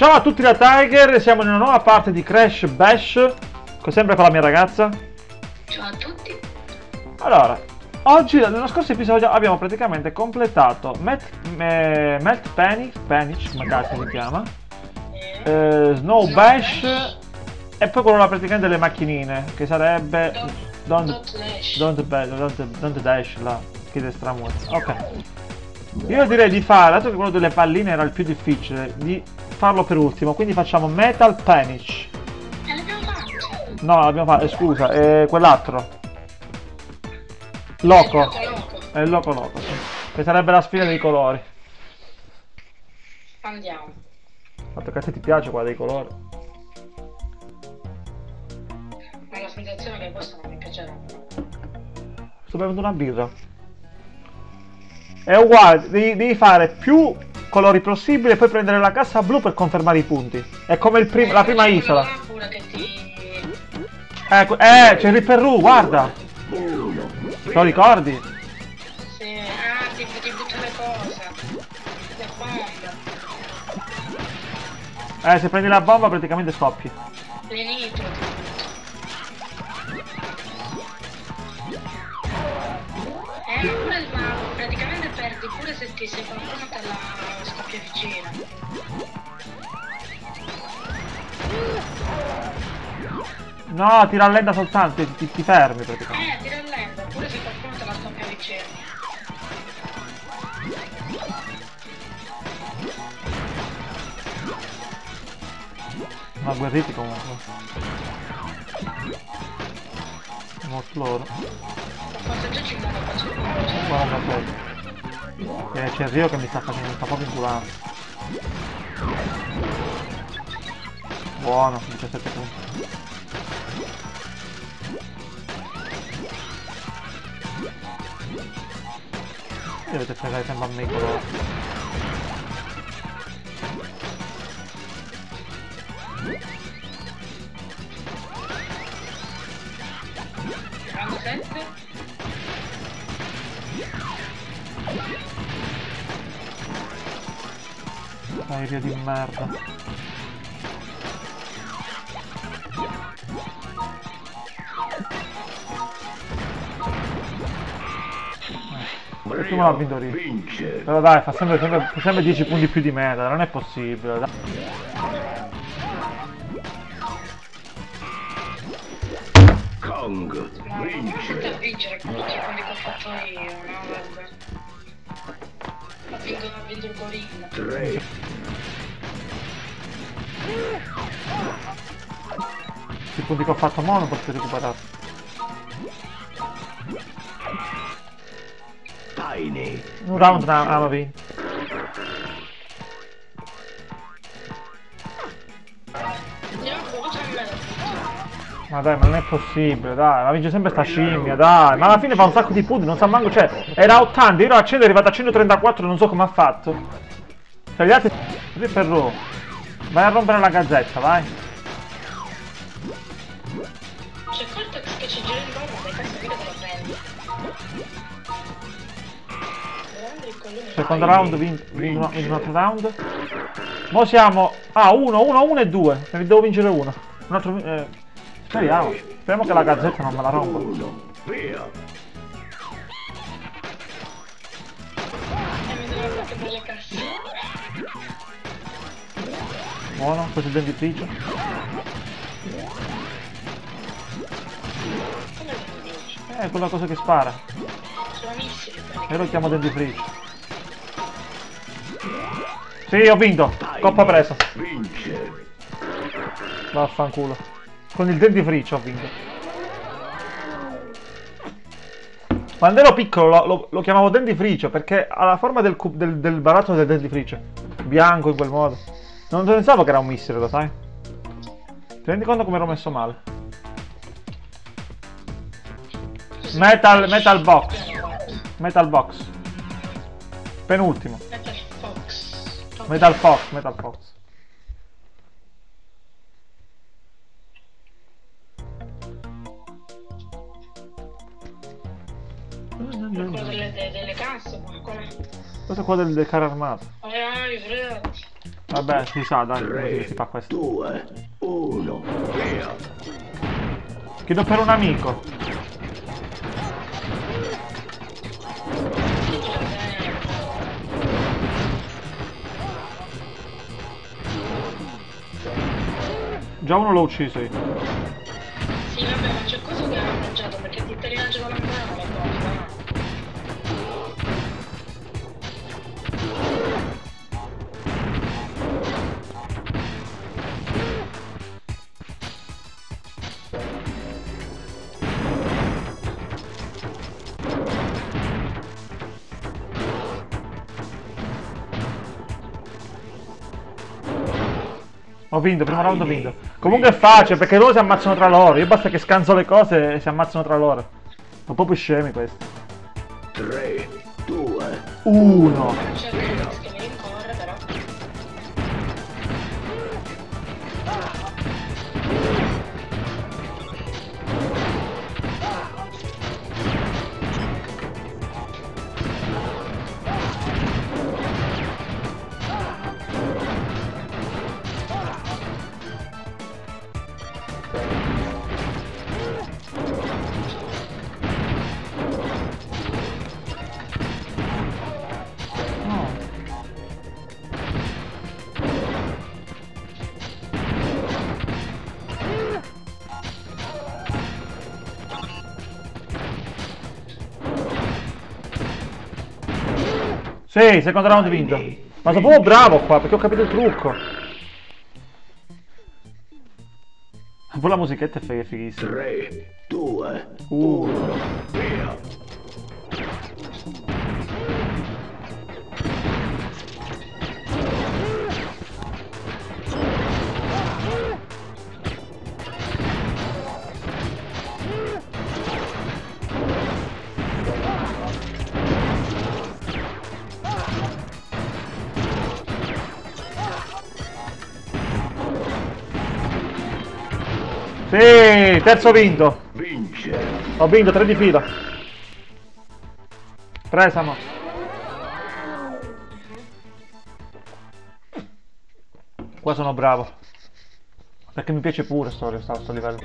Ciao a tutti da Tiger, siamo in una nuova parte di Crash Bash, sempre con la mia ragazza. Ciao a tutti. Allora, oggi, nello scorso episodio, abbiamo praticamente completato Melt Panic, come cazzo si chiama, Snow Bash e poi quello là praticamente delle macchinine, che sarebbe Don't Dash, là, che è stramuoto. Ok. Io direi di fare, dato che quello delle palline era il più difficile, di farlo per ultimo, quindi facciamo Metal Panic. L'abbiamo fatto. No, l'abbiamo fatto, scusa, quell'altro. Loco. È il Loco, sì. Che sarebbe la sfida dei colori. Andiamo. Fatto che a te ti piace qua dei colori. Ma la sensazione che questo non mi piacerà. Sto bevendo una birra. È uguale, devi fare più colori possibili e poi prendere la cassa blu per confermare i punti. È come la prima isola. C'è il Ripperù, guarda! Lo ricordi? Sì, ti butto le cose. Le bombe. Se prendi la bomba praticamente scoppi. Le nitro. Ma praticamente perdi pure se qualcuno te la scoppia vicino. No, ti rallenta soltanto, ti fermi praticamente. Ti rallenta, pure se qualcuno te la scoppia vicino. Ma guerriti comunque. Molto loro. Forse già ci muovo, faccio 46. C'è il Rio che mi sta proprio inculando. Buono, 17 punti. Dovete fregare sempre a me i colori. Round 7. Aereo di merda. Prima l'ha vinto Rio. Però dai, fa sempre 10 punti più di me, non è possibile. Dai. Kong vince. Ma vincere con tutti i punti che ho fatto io, no? Vabbè. Ha vinto il gorilla. 3. I punti che ho fatto mo non posso recuperare. Tiny. Un round hanno vinto. Ma dai, ma non è possibile, dai, ma vince sempre sta scimmia, dai, ma alla fine fa un sacco di punti, non sa manco, cioè, era a 80, io ero a 100, è arrivato a 134, non so come ha fatto. Cioè, gli altri, per Ro, vai a rompere la gazzetta, vai. C'è Cortex che ci gira in bomba, dai, cazzo, mica te lo prendi. Secondo round, vinto un altro round. Mo siamo a 1 e 2, ne devo vincere uno. Un altro, speriamo che la gazzetta non me la rompa. Buono, questo è il dentifricio. Quella cosa che spara. Io lo chiamo dentifricio. Sì, ho vinto. Coppa presa. Vaffanculo. Con il dentifricio ho vinto. Quando ero piccolo lo chiamavo dentifricio perché ha la forma del barattolo del dentifricio. Bianco in quel modo. Non pensavo che era un missile, lo sai? Ti rendi conto come ero messo male? Metal box. Penultimo. Metal Fox. Quello delle casse, qual è? Questo qua del carro armato. I fratelli. Vabbè, si sa, dai, come 3, si fa questo. 2, 1, via. Chiedo per un amico. Già uno l'ho ucciso io. Sì, vabbè, ma c'è cosa che ha mangiato perché ti rilancio con la mano le cose, no? Ho vinto, primo round ho vinto. Comunque è facile perché loro si ammazzano tra loro. Io basta che scanso le cose e si ammazzano tra loro. Sono proprio scemi questi. 3, 2, 1. C'è Felix che mi rincorre, però. No. Sì, secondo round vinto. Ma sono proprio bravo qua perché ho capito il trucco. Poi la musichetta è fighissima. 3, 2, 1. via. Sì, terzo vinto. Vince. Ho vinto 3 di fila. Presamo. Qua sono bravo. Perché mi piace pure sto livello.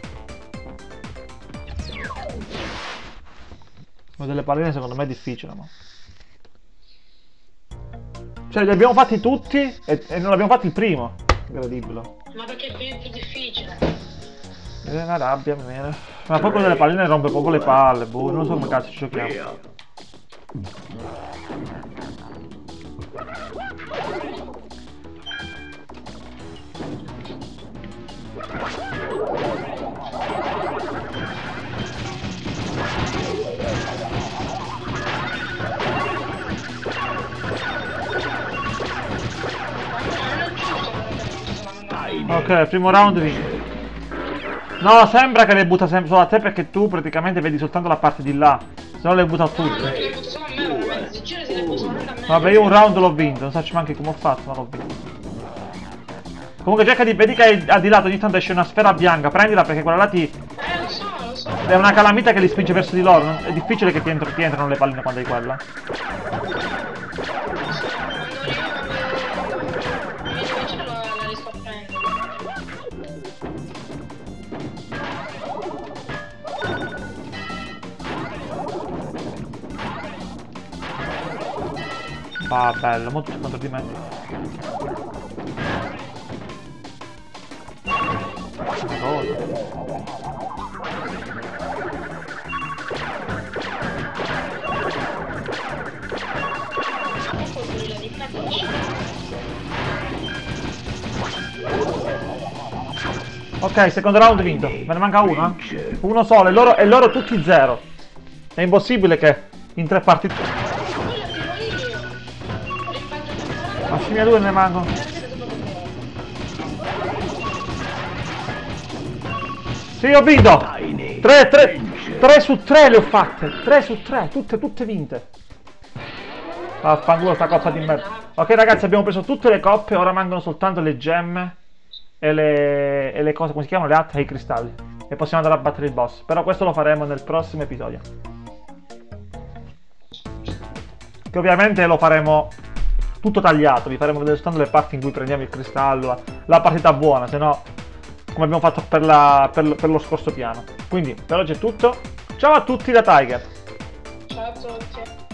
Ma delle palline secondo me è difficile, ma. Cioè li abbiamo fatti tutti e non abbiamo fatto il primo. Incredibile. Ma perché qui è più difficile? Mi viene una rabbia, mi viene. Ma poi quello delle palline rompe proprio le palle, boh, non so come cazzo ci giochiamo. Via. Ok, primo round vinto. No, sembra che le butta sempre solo a te perché tu praticamente vedi soltanto la parte di là. Se no le butta a No, non tutte. le butto solo a me, veramente. Si gira se le butto solamente a me. Vabbè, io un round l'ho vinto, non so neanche come ho fatto, ma l'ho vinto. Comunque cerca di vedi che al di lato ogni tanto esce una sfera bianca, prendila perché quella là ti. Lo so, lo so. È una calamita che li spinge verso di loro. È difficile che ti entrano le palline quando hai quella. Quando io invece la riesco a prendere. Ah, bello, molto contro di me. Ok, secondo round vinto. Me ne manca uno, eh? Uno solo, e loro tutti zero. È impossibile che in 3 partite. Ma scimmia 2 ne mancano. Sì, ho vinto! 3 su 3 le ho fatte! 3 su 3, tutte vinte. Vaffanculo sta coppa di merda. Ok ragazzi, abbiamo preso tutte le coppe, ora mancano soltanto le gemme e le cose, come si chiamano? Le altre e i cristalli. E possiamo andare a battere il boss. Però questo lo faremo nel prossimo episodio. Che ovviamente lo faremo tutto tagliato, vi faremo vedere soltanto le parti in cui prendiamo il cristallo, la partita buona, se no come abbiamo fatto per lo scorso piano. Quindi per oggi è tutto, ciao a tutti da Tiger! Ciao a tutti.